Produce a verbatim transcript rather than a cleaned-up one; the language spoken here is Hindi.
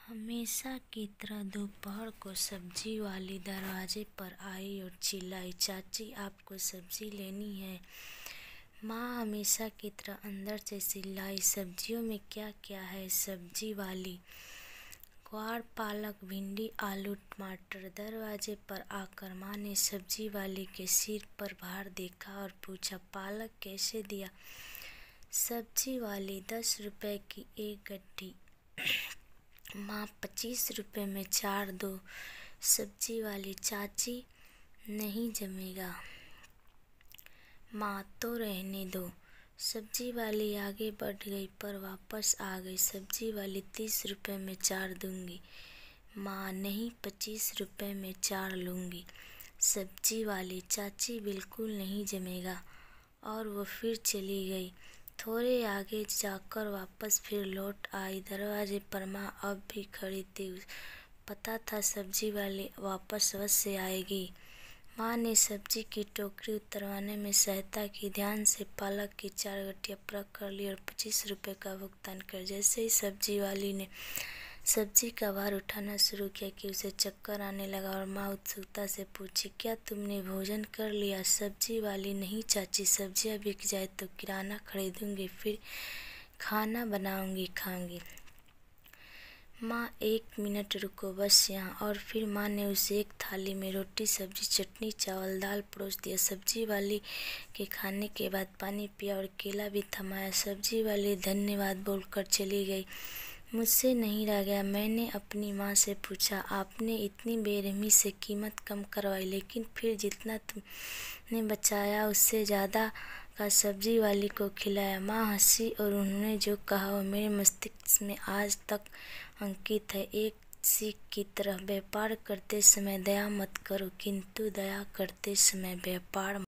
हमेशा की तरह दोपहर को सब्जी वाली दरवाजे पर आई और चिल्लाई, चाची आपको सब्जी लेनी है। माँ हमेशा की तरह अंदर से चिल्लाई, सब्जियों में क्या क्या है? सब्जी वाली, ग्वार, पालक, भिंडी, आलू, टमाटर। दरवाजे पर आकर माँ ने सब्जी वाली के सिर पर भार देखा और पूछा, पालक कैसे दिया? सब्जी वाली, दस रुपए की एक गड्डी। माँ, पच्चीस रुपए में चार दो। सब्जी वाली, चाची नहीं जमेगा। माँ, तो रहने दो। सब्जी वाली आगे बढ़ गई पर वापस आ गई। सब्जी वाली, तीस रुपए में चार दूंगी। माँ, नहीं, पच्चीस रुपए में चार लूँगी। सब्जी वाली, चाची बिल्कुल नहीं जमेगा। और वो फिर चली गई। थोड़े आगे जाकर वापस फिर लौट आई। दरवाजे पर माँ अब भी खड़ी थी। पता था सब्जी वाली वापस अवश्य आएगी। माँ ने सब्जी की टोकरी उतरवाने में सहायता की। ध्यान से पालक की चार गड्डियाँ परख कर ली और पच्चीस रुपए का भुगतान कर। जैसे ही सब्जी वाली ने सब्जी का भार उठाना शुरू किया कि उसे चक्कर आने लगा और माँ उत्सुकता से पूछी, क्या तुमने भोजन कर लिया? सब्जी वाली, नहीं चाची, सब्जियाँ बिक जाए तो किराना खरीदूंगी, फिर खाना बनाऊंगी, खाऊंगी। माँ, एक मिनट रुको बस यहाँ। और फिर माँ ने उसे एक थाली में रोटी, सब्जी, चटनी, चावल, दाल परोस दिया। सब्जी वाली के खाने के बाद पानी पिया और केला भी थमाया। सब्जी वाली धन्यवाद बोलकर चली गई। मुझसे नहीं रह गया। मैंने अपनी माँ से पूछा, आपने इतनी बेरहमी से कीमत कम करवाई, लेकिन फिर जितना तुमने बचाया उससे ज़्यादा का सब्जी वाली को खिलाया। माँ हंसी और उन्होंने जो कहा वो मेरे मस्तिष्क में आज तक अंकित है। एक सीख की तरह, व्यापार करते समय दया मत करो, किंतु दया करते समय व्यापार